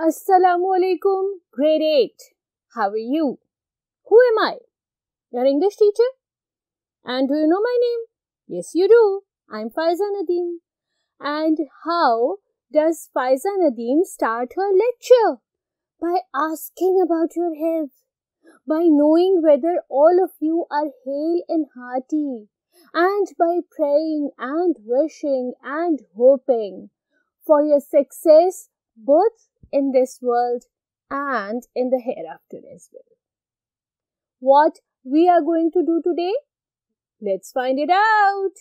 Assalamualaikum, grade 8. How are you? Who am I? Your English teacher? And do you know my name? Yes, you do. I'm Faiza Nadeem. And how does Faiza Nadeem start her lecture? By asking about your health, by knowing whether all of you are hale and hearty, and by praying and wishing and hoping for your success both in this world and in the hereafter as well. What we are going to do today? Let's find it out.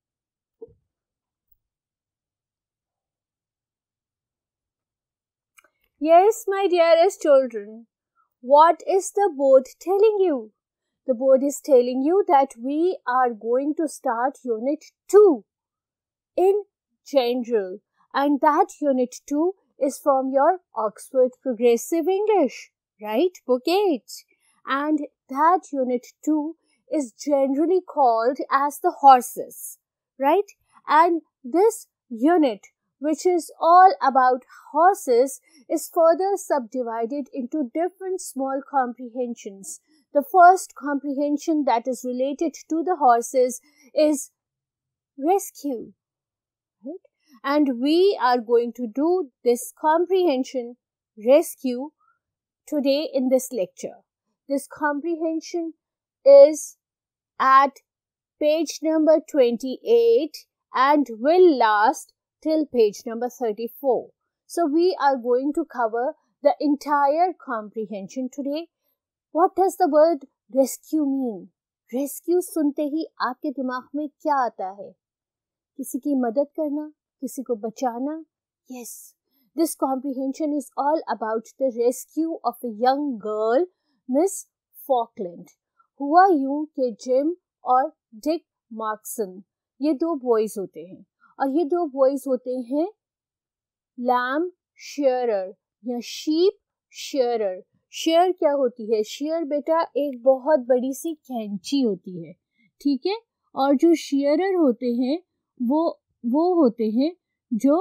Yes, my dearest children, what is the board telling you? The board is telling you that we are going to start Unit 2 in general, and that Unit 2 is from your Oxford Progressive English, right? Book 8. And that Unit 2 is generally called as the horses, right? And this unit, which is all about horses, is further subdivided into different small comprehensions. The first comprehension that is related to the horses is rescue, right? And we are going to do this comprehension, rescue, today in this lecture. This comprehension is at page number 28 and will last till page number 34. So we are going to cover the entire comprehension today. What does the word rescue mean? Rescue सुनते ही आपके दिमाग में क्या आता है? किसी की मदद करना, किसी को बचाना? Yes, this comprehension is all about the rescue of a young girl, Miss Falkland. हुआ यूं कि जिम और डिक मार्क्सन, ये दो बॉयज होते हैं, और ये दो बॉयज होते हैं लैम शेयरर या शीप शेयरर. शेयर क्या होती है? शेयर बेटा एक बहुत बड़ी सी कैंची होती है, ठीक है? और जो शेयरर होते हैं वो होते हैं जो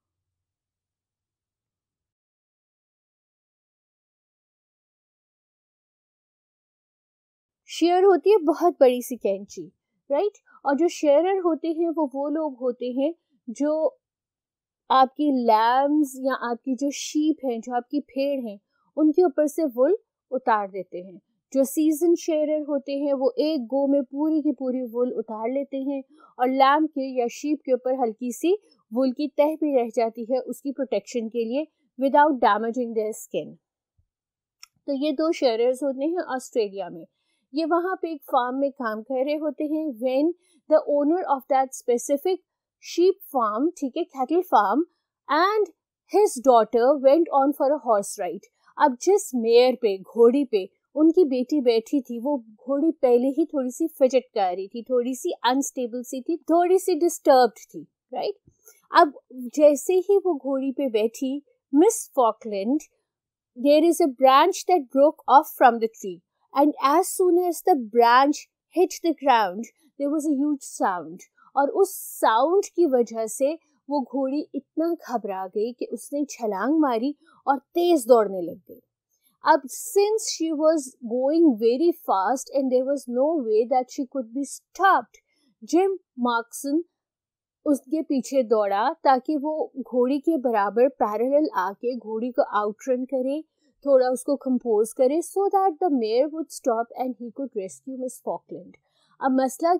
शेयर होती है बहुत बड़ी सी कैंची, राइट? और जो शेयरर होते हैं वो लोग होते हैं जो आपकी लैम्स या आपकी जो शीप हैं, जो आपकी भेड़ हैं, उनके ऊपर से वुल उतार देते हैं. जो सीजन शेयरर होते हैं वो एक गो में पूरी की पूरी वुल उतार लेते हैं, और लैम के या शीप के ऊपर हल्की सी वुल की तह भी रह जाती है उसकी प्रोटेक्शन के लिए, विदाउट डैमेजिंग देयर स्किन. तो ये दो शेयरर्स होते हैं ऑस्ट्रेलिया में. ये वहाँ पे एक फार्म में काम कर रहे होते हैं. When the owner of that specific sheep farm, ठीक है, cattle farm, and his daughter went on for a horse ride. अब जिस मेयर पे, घोड़ी पे उनकी बेटी बैठी थी, वो घोड़ी पहले ही थोड़ी सी फिजट कर रही थी, थोड़ी सी अनस्टेबल सी थी, थोड़ी सी डिस्टर्ब्ड थी, राइट? अब जैसे ही वो घोड़ी पे बैठी, Miss Falkland, there is a branch that broke off from the tree, and as soon as the branch hit the ground, there was a huge sound. और उस साउंड की वजह से वो घोड़ी इतना घबरा गई कि उसने छलांग मारी और तेज दौड़ने लग गई. अब since she was going very fast and there was no way that she could be stopped, Jim Marksen उसके पीछे दौड़ा ताकि वो घोड़ी के बराबर पैरेलल आके घोड़ी को आउटरन करे, थोड़ा उसको कंपोज करे, so that the mare would stop and he could rescue Miss Falkland. अब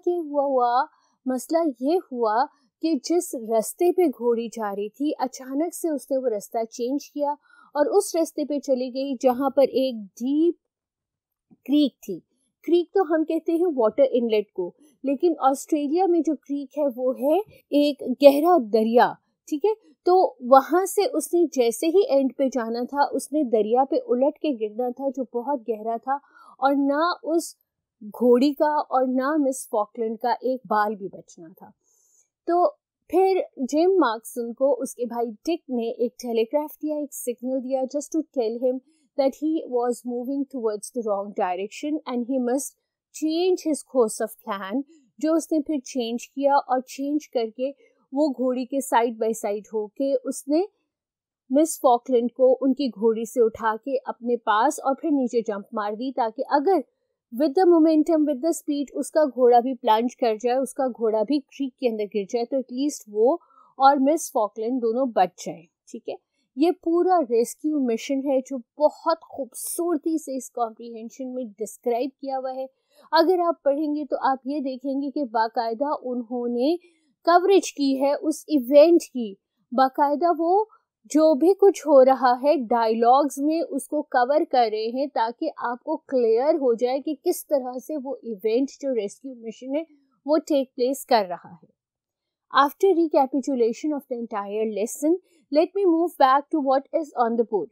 मसला ये हुआ कि जिस रास्ते पे घोड़ी जा रही थी, अचानक से उसने वो रास्ता चेंज किया और उस रास्ते पे चली गई जहाँ पर एक डीप क्रीक थी. क्रीक तो हम कहते हैं वाटर इनलेट को, लेकिन ऑस्ट्रेलिया में जो क्रीक है वो है एक गहरा दरिया, ठीक है? तो वहां से उसने जैसे ही एंड पे जाना था, उसने दरिया पे उलट के गिरना था जो बहुत गहरा था, और ना उस घोड़ी का और ना मिस फॉकलैंड का एक बाल भी बचना था. तो फिर जिम मार्क्सन को उसके भाई डिक ने एक टेलीग्राफ दिया, एक सिग्नल दिया, just to tell him that he was moving towards the wrong direction and he must change his course of plan, जो उसने फिर चेंज किया, और चेंज करके वो घोड़ी के साइड बाय साइड होके उसने मिस फॉकलैंड को उनकी घोड़ी से उठा के अपने पास और फिर नीचे जंप मार दी, ताकि अगर with the momentum, with the speed उसका घोड़ा भी प्लंज कर जाए, उसका घोड़ा भी क्रीक के अंदर गिर जाए, तो एटलीस्ट वो और मिस फॉकलैंड दोनों बच जाए। ठीक है, ये पूरा रेस्क्यू मिशन है जो बहुत खूबसूरती से इस कॉम्प्रिहेंशन में डिस्क्राइब किया हुआ है। अगर आप पढ़ेंगे तो आप ये देखेंगे कि बाकायदा उन्होंने कवरेज की है उस इवेंट की, बाकायदा वो जो भी कुछ हो रहा है डायलॉग्स में उसको कवर कर रहे हैं, ताकि आपको क्लियर हो जाए कि किस तरह से वो इवेंट जो रेस्क्यू मिशन है वो टेक प्लेस कर रहा है। After recapitulation of the entire lesson, let me move back to what is on the board.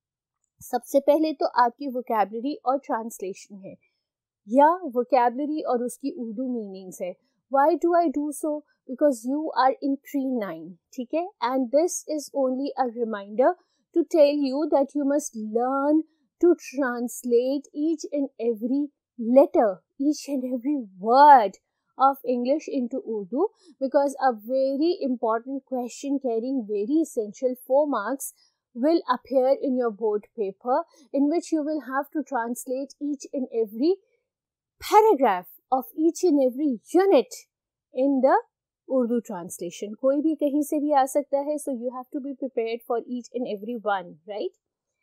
सबसे पहले तो आपकी vocabulary और translation है, या vocabulary और उसकी उर्दू मीनिंग्स है। Why do I do so? Because you are in pre-9, ठीक है? And this is only a reminder to tell you that you must learn to translate each and every letter, each and every word of English into Urdu, because a very important question carrying very essential 4 marks will appear in your board paper, in which you will have to translate each and every paragraph of each and every unit in the Urdu translation. कोई भी कहीं से भी आ सकता है, so you have to be prepared for each and every one, right?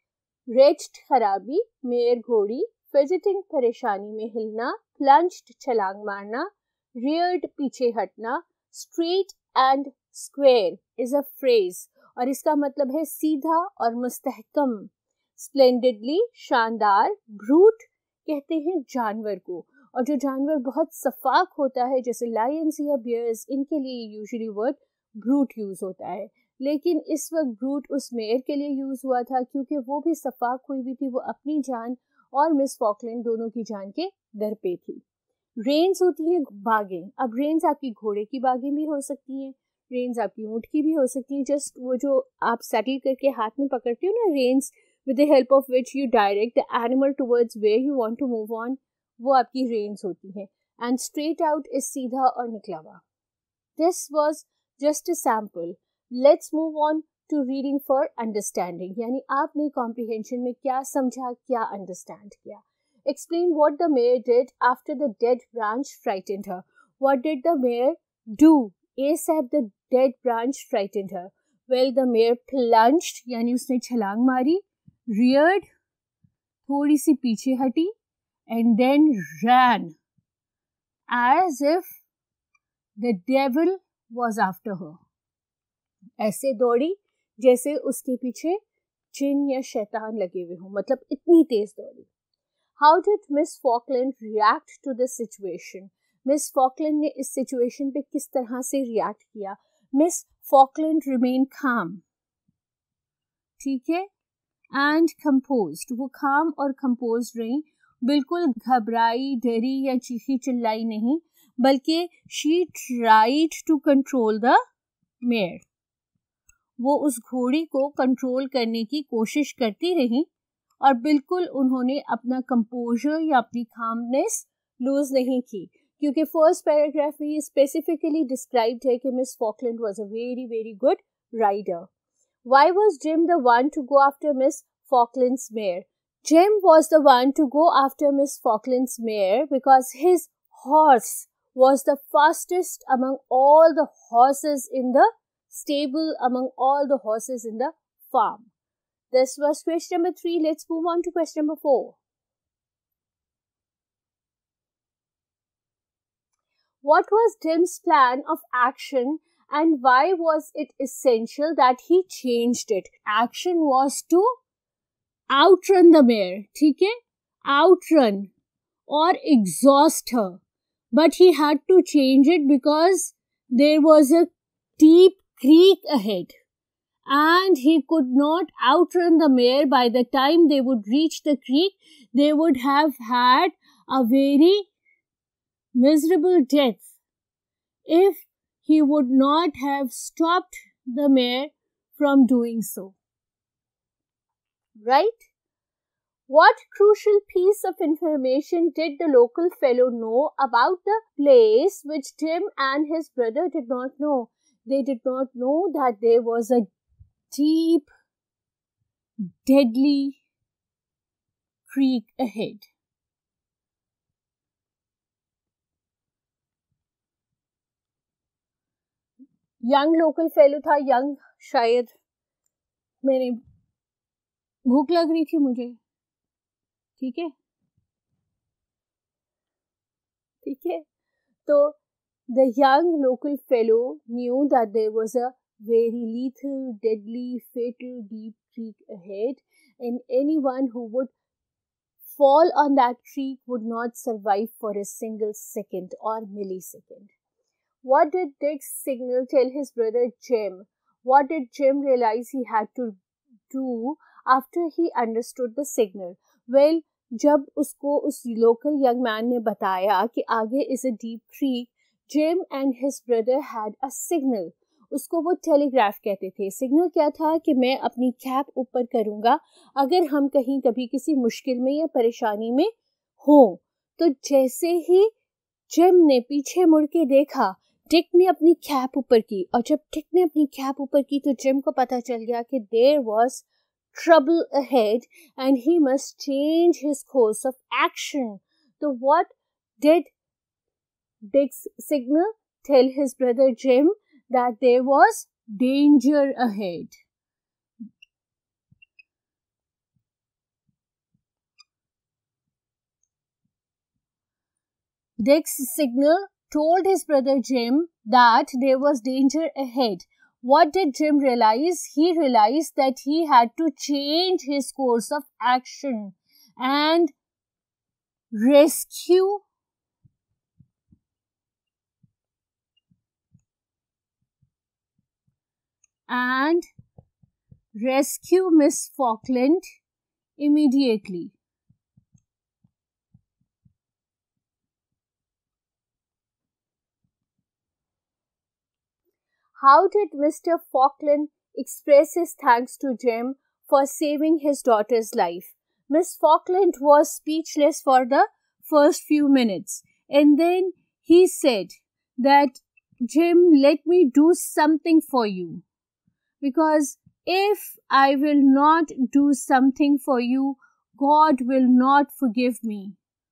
Wretched खराबी, mare घोड़ी, fidgeting परेशानी में हिलना, plunged छलांग मारना, reared पीछे हटना, straight and square is a phrase और इसका मतलब है सीधा और मुस्तहकम। splendidly शानदार, brute कहते हैं जानवर को, और जो जानवर बहुत सफाक होता है जैसे लायंस या बियर्स, इनके लिए यूजुअली वर्ड ब्रूट यूज होता है। लेकिन इस वक्त ब्रूट उस मेयर के लिए यूज हुआ था क्योंकि वो भी सफाक हुई हुई थी, वो अपनी जान और मिस फॉकलैंड दोनों की जान के दर पे थी। रेन्स होती हैं बागें। अब रेन्स आपकी घोड़े की बागें भी हो सकती हैं, रेन्स आपकी ऊँट की भी हो सकती हैं। जस्ट वो जो आप सेटल करके हाथ में पकड़ते हो ना, reins with the help of which you direct the animal towards where you want to move on, वो आपकी reins होती हैं। And straight out is सीधा और निकला हुआ। This was just a sample. Let's move on to reading for understanding, यानी आपने comprehension में क्या समझा, क्या understand किया। Explain what the mayor did after the dead branch frightened her. What did the mayor do ASAP the dead branch frightened her? Well, the mayor plunged, यानी उसने छलांग मारी, reared थोड़ी सी पीछे हटी, and then ran as if the devil was after her. ऐसे दौड़ी जैसे उसके पीछे जिन या शैतान लगे हुए हों, मतलब इतनी तेज दौड़ी। How did Miss Falkland react to the situation? Miss Falkland ने इस situation पे किस तरह से react किया? Miss Falkland remained calm, ठीक है, and composed. वो calm और composed रही, बिल्कुल घबराई, डरी या चीखी चिल्लाई नहीं, बल्कि she tried to control the mare. वो उस घोड़ी को कंट्रोल करने की कोशिश करती रही और बिल्कुल उन्होंने अपना कंपोजर या अपनी calmness लूज नहीं की, क्योंकि फर्स्ट पैराग्राफ में ये स्पेसिफिकली डिस्क्राइब्ड है कि Miss Falkland was a very very good rider. Why was Jim the one to go after Miss Falkland's mare? Jim was the one to go after Miss Falkland's mare because his horse was the fastest among all the horses in the stable, among all the horses in the farm. This was question number 3. Let's move on to question number 4. What was Jim's plan of action and why was it essential that he changed it? Action was to outrun the mare, ठीक है? Outrun or exhaust her. But he had to change it because there was a deep creek ahead. And he could not outrun the mare. By the time they would reach the creek, they would have had a very miserable death if he would not have stopped the mare from doing so. Right? What crucial piece of information did the local fellow know about the place which Jim and his brother did not know? They did not know that there was a deep deadly creek ahead. Young local fellow था, young शायद, मैंने भूख लग रही थी मुझे, ठीक है ठीक है. तो the young local fellow knew that there was a very lethal, deadly, fatal deep creek ahead, and anyone who would fall on that creek would not survive for a single second or millisecond. What did Dick's signal tell his brother Jim? What did Jim realize he had to do after he understood the signal? Well, जब उसको उस local young man ने बताया कि आगे is a deep creek, Jim and his brother had a signal. उसको वो telegraph कहते थे. सिग्नल क्या था कि मैं अपनी कैप ऊपर करूँगा अगर हम कहीं कभी किसी मुश्किल में या परेशानी में हो. तो जैसे ही जिम ने पीछे मुड़ के देखा, डिक ने अपनी कैप ऊपर की, और जब डिक ने अपनी कैप ऊपर की तो जिम को पता चल गया कि there was trouble ahead and he must change his course of action. So what did Dick's signal tell his brother Jim? That there was danger ahead. Dick's signal told his brother Jim that there was danger ahead. What did Jim realize? He realized that he had to change his course of action and rescue Miss Falkland immediately. How did Mr. Falkland express his thanks to Jim for saving his daughter's life? Miss Falkland was speechless for the first few minutes, and then he said that, Jim, let me do something for you, because if I will not do something for you, God will not forgive me.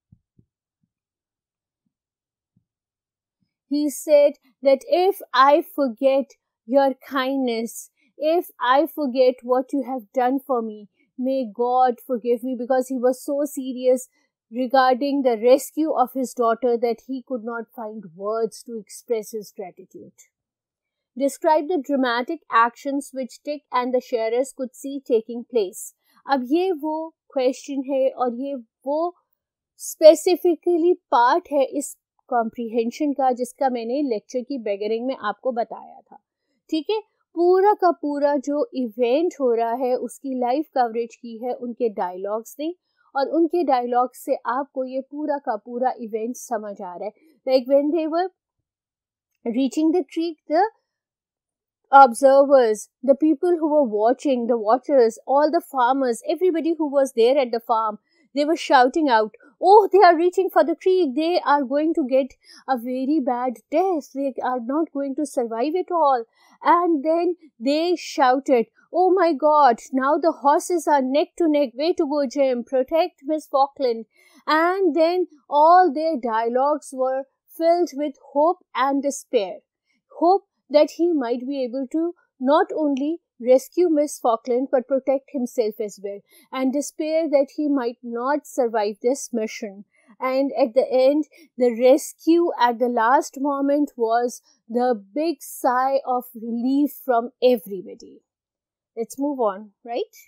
He said that if I forget your kindness, if I forget what you have done for me, may God forgive me, because he was so serious regarding the rescue of his daughter that he could not find words to express his gratitude. Describe the dramatic actions which Dick and the Shearers could see taking place. अब ये वो question है और ये वो specifically part है इस comprehension का जिसका मैंने लेक्चर की बेगरिंग में आपको बताया था. ठीक है, पूरा का पूरा जो इवेंट हो रहा है उसकी लाइव कवरेज की है उनके डायलॉग्स ने, और उनके डायलॉग से आपको ये पूरा का पूरा इवेंट समझ आ रहा है. Like when they were reaching the creek, the observers, the people who were watching, the watchers, all the farmers, everybody who was there at the farm, they were shouting out, oh, they are reaching for the creek, they are going to get a very bad death, they are not going to survive at all. And then they shouted, oh my God, now the horses are neck to neck, way to go Jim, protect Miss Falkland. And then all their dialogues were filled with hope and despair. Hope that he might be able to not only rescue Miss Falkland but protect himself as well, and despair that he might not survive this mission. And at the end, the rescue at the last moment was the big sigh of relief from everybody. Let's move on, right?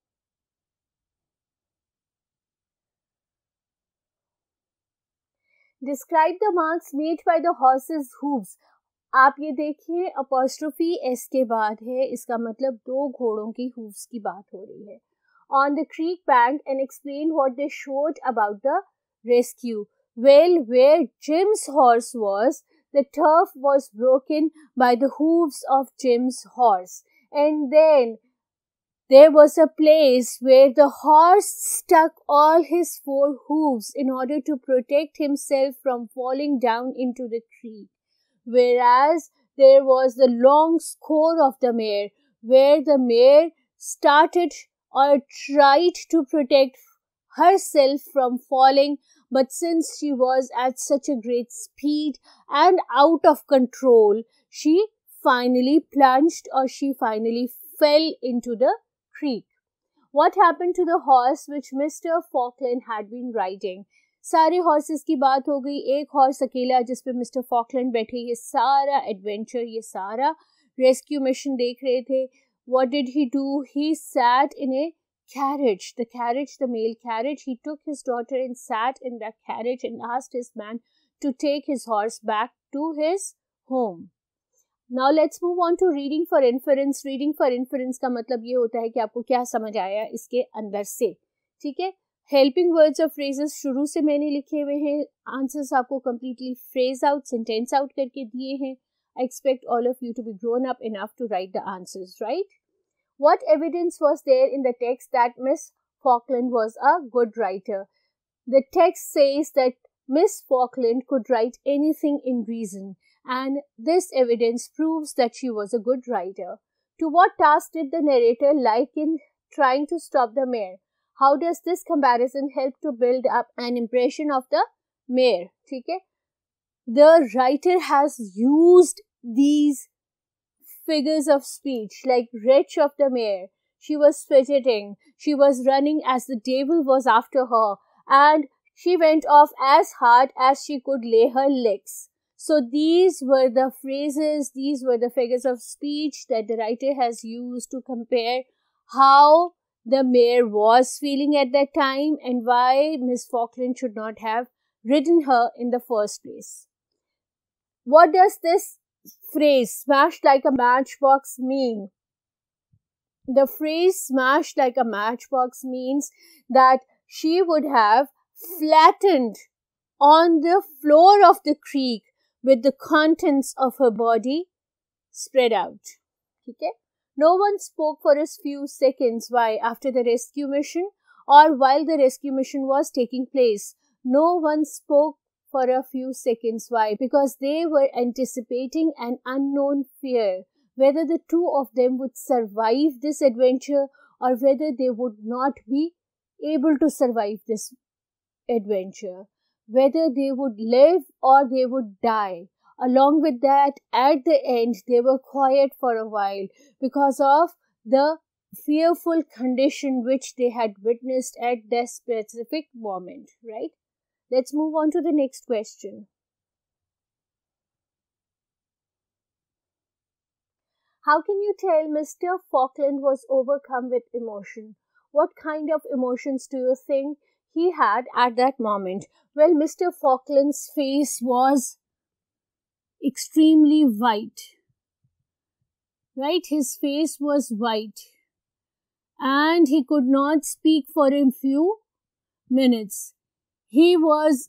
Describe the marks made by the horse's hooves. आप ये देखिए, apostrophe S के बाद है, इसका मतलब दो घोड़ों की हूव्स की बात हो रही है. On the creek bank, and explain what they showed about the rescue. Well, where Jim's horse was, the turf was broken by the hooves of Jim's horse. And then there was a place where the horse stuck all his four hooves in order to protect himself from falling down into the creek. Whereas there was the long score of the mare, where the mare started or tried to protect herself from falling, but since she was at such a great speed and out of control, she finally plunged, or she finally fell into the creek. What happened to the horse which Mr. Falkland had been riding? सारे horses की बात हो गई, एक horse अकेला जिस पे mister Falkland बैठे, ये सारा एडवेंचर, ये सारा रेस्क्यू मिशन देख रहे थे. What did he do? He sat in a carriage, the male carriage. He took his daughter and sat in that carriage and asked his man to take his horse back to his home. Now let's move on to reading for inference. Reading for inference का मतलब ये होता है कि आपको क्या समझ आया इसके अंदर से. ठीक है, हेल्पिंग वर्ड्स और फ्रेजेस शुरू से मैंने लिखे हुए हैं. आंसर्स आपको completely phrase out, sentence out करके दिए हैं. I expect all of you to be grown up enough to write the answers, right? What evidence was there in the text that Miss Falkland was a good writer? The text says that Miss Falkland could write anything in reason, and this evidence proves that she was a good writer. To what task did the narrator liken trying to stop the mare? How does this comparison help to build up an impression of the mare? ठीक है, the writer has used these figures of speech like wretch of the mare. She was fidgeting, she was running as the devil was after her, and she went off as hard as she could lay her legs. So these were the phrases, these were the figures of speech that the writer has used to compare how the mare was feeling at that time and why Miss Falkland should not have ridden her in the first place. What does this phrase smashed like a matchbox mean? The phrase smashed like a matchbox means that she would have flattened on the floor of the creek with the contents of her body spread out. Okay? No one spoke for a few seconds. Why? After the rescue mission or while the rescue mission was taking place. No one spoke for a few seconds. Why? Because they were anticipating an unknown fear, whether the two of them would survive this adventure or whether they would not be able to survive this adventure, whether they would live or they would die. Along with that, at the end, they were quiet for a while because of the fearful condition which they had witnessed at that specific moment, right? Let's move on to the next question. How can you tell Mr. Falkland was overcome with emotion? What kind of emotions do you think he had at that moment? Well, Mr. Falkland's face was extremely white, right? His face was white and he could not speak for a few minutes. He was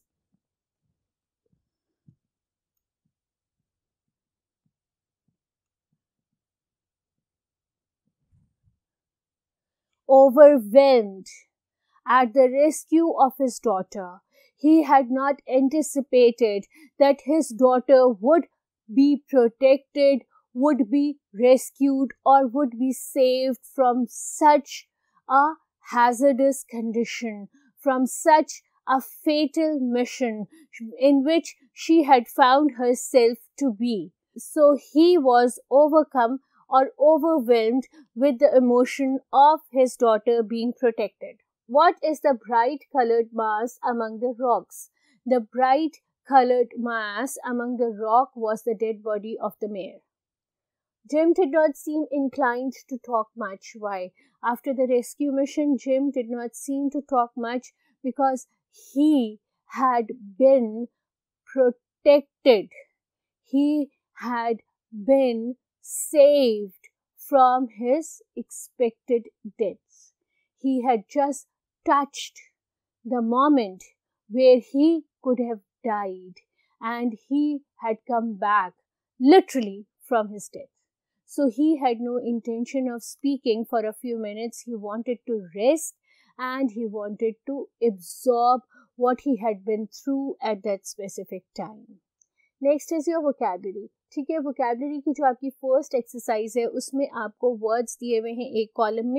overwhelmed at the rescue of his daughter. He had not anticipated that his daughter would be protected, would be rescued, or would be saved from such a hazardous condition, from such a fatal mission in which she had found herself to be. So he was overcome or overwhelmed with the emotion of his daughter being protected. What is the bright colored mass among the rocks? The bright colored mass among the rock was the dead body of the mare. Jim did not seem inclined to talk much. Why? After the rescue mission, Jim did not seem to talk much because he had been protected. He had been saved from his expected death. He had just touched the moment where he could have died, and he had come back literally from his death. So he had no intention of speaking for a few minutes. He wanted to rest and he wanted to absorb what he had been through at that specific time. Next is your vocabulary. ठीक है, vocabulary की जो आपकी first exercise है उसमें आपको words दिए हुए हैं एक कॉलम में.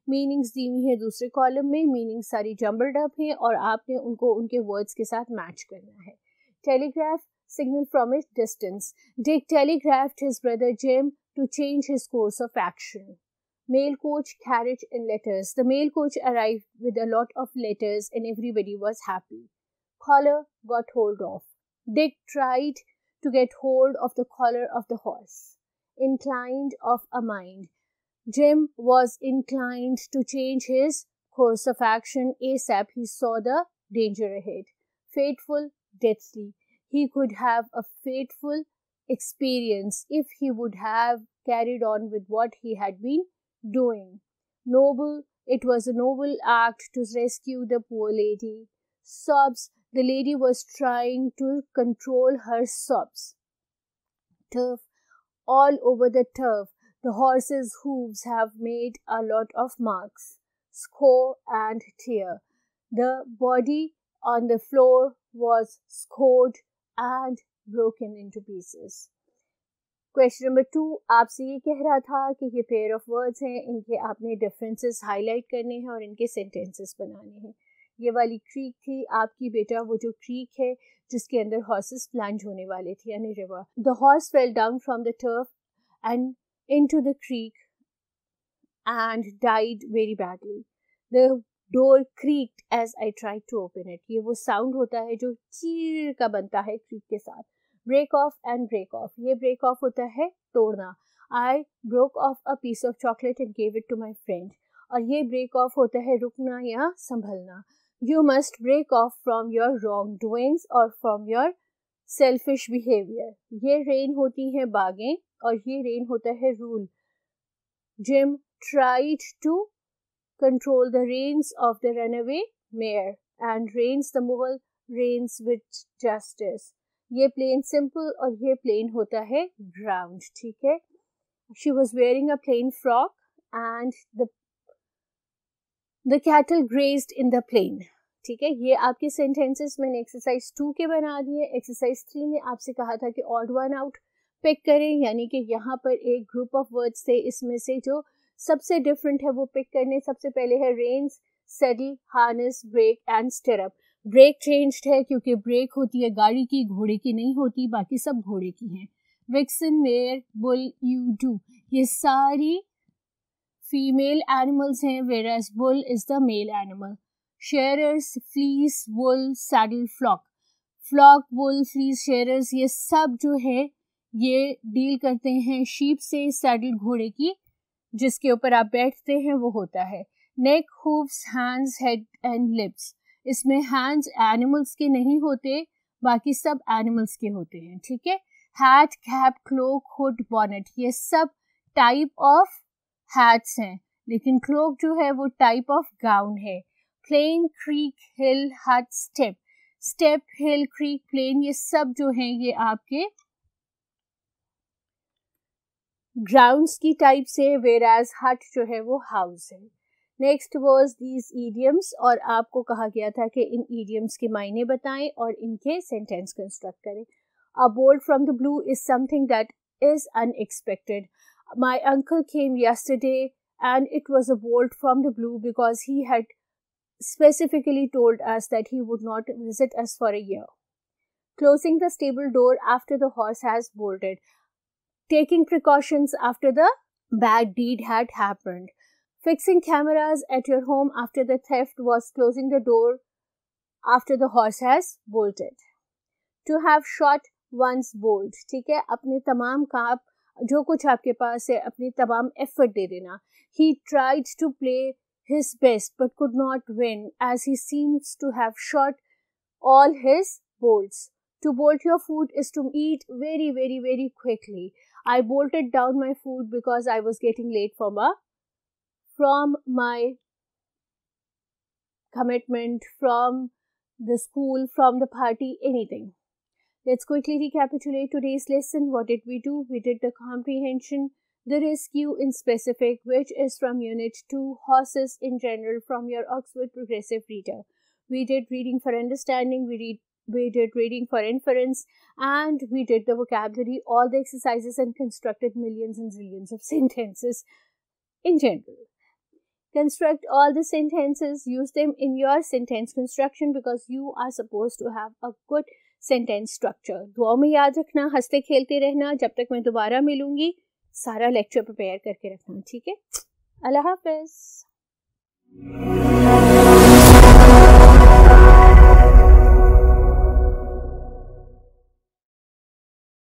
मीनिंग्स दी हुई है दूसरे कॉलम में, मीनिंग्स सारी जम्बल्ड अप हैं और आपने उनको उनके वर्ड्स के साथ मैच करना है. Telegraph signal from a distance. Dick telegraphed his brother Jim to change his course of action. Mail coach carriage in letters. The mail coach arrived with a lot of letters and everybody was happy. Collar got hold of. Dick tried to get hold of the collar of the horse. Inclined of a mind. Jim was inclined to change his course of action ASAP. He saw the danger ahead. Fateful, deathly. He could have a fateful experience if he would have carried on with what he had been doing. Noble, it was a noble act to rescue the poor lady. Sobs, the lady was trying to control her sobs. Turf, all over the turf, the horse's hooves have made a lot of marks, score and tear. The body on the floor was scored and broken into pieces. Question number 2 आपसे ये कह रहा था कि ये pair of words हैं, इनके आपने डिफरेंसेस हाईलाइट करने हैं और इनके सेंटेंसेस बनाने हैं. ये वाली क्रीक थी आपकी बेटा, वो जो क्रीक है जिसके अंदर हॉर्सेस प्लंज होने वाले थे यानी river. The horse fell down from the turf and into the creek and died very badly. The door creaked as I tried to open it. ये वो साउंड होता है जो चीर का बनता है क्रीक के साथ. Break off and break off, ये ब्रेक ऑफ होता है तोड़ना. I broke off a piece of chocolate and gave it to my friend. और ये ब्रेक ऑफ होता है रुकना या संभलना. You must break off from your wrong doings और फ्रॉम योर सेल्फिश बिहेवियर. ये रेन होती हैं बागें और ये रेन होता है rule. Jim tried to control the reins of the runaway mare and reins the Mughal reins with justice. ये plain simple और ये plain होता है drowned. ठीक है. She was wearing a plain frock and the cattle grazed in the plain. ठीक है. ये आपके sentences मैंने exercise 2 के बना दिए. exercise 3 ने आपसे कहा था कि odd one out pick करें, यानी कि यहाँ पर एक group of words थे, इसमें से जो सबसे डिफरेंट है वो पिक करने. सबसे पहले है reins, saddle, harness, brake and stirrup. Brake changed है क्योंकि ब्रेक होती है गाड़ी की, घोड़े की नहीं होती, बाकी सब घोड़े की हैं. Vixen, mare, bull, ewe doe, ये सारी फीमेल एनिमल्स हैं, whereas bull is the male animal. Shearers, fleece, wool, saddle, flock. Flock, wool, fleece, shearers ये सब जो है ये डील करते हैं शीप से. सैडल घोड़े की जिसके ऊपर आप बैठते हैं वो होता है. Neck, hooves, hands, head and lips. इसमें हैंड्स एनिमल्स के नहीं होते, बाकी सब एनिमल्स के होते हैं. ठीक है. Hat, cap, cloak, hood, bonnet, ये सब टाइप ऑफ हैट्स हैं, लेकिन क्लोक जो है वो टाइप ऑफ गाउन है. Plain, creek, hill, hut, steppe. Steppe, hill, creek, plain ये सब जो हैं ये आपके ग्राउंड्स की टाइप से, वेराज हट जो है वो हाउस है. नेक्स्ट वाज दीज ईडियम्स, और आपको कहा गया था कि इन ईडियम्स के मायने बताएं और इनके सेंटेंस कंस्ट्रक्ट करें. A bolt from the blue is something that is unexpected. My uncle came yesterday and it was a bolt from the blue because he had specifically told us that he would not visit us for a year. Closing the stable door after the horse has bolted. Taking precautions after the bad deed had happened. Fixing cameras at your home after the theft was closing the door after the horse has bolted. To have shot one's bolt. ठीक है, अपने तमाम काम जो कुछ आपके पास है अपनी तमाम एफर्ट दे देना. He tried to play his best but could not win as he seems to have shot all his bolts. To bolt your food is to eat very, very, very quickly. I bolted down my food because I was getting late from my commitment, from the school, from the party, anything. Let's quickly recapitulate today's lesson. What did we do? We did the comprehension, the rescue in specific, which is from Unit 2, horses in general, from your Oxford Progressive Reader. We did reading for understanding, we did reading for inference, and we did the vocabulary, all the exercises, and constructed millions and zillions of sentences in general. construct all the sentences, use them in your sentence construction because you are supposed to have a good sentence structure. दुआ में याद रखना, हंसते खेलते रहना. जब तक मैं दोबारा मिलूंगी सारा लेक्चर प्रिपेयर करके रखना, ठीक है? अल्लाह हाफ़िज़.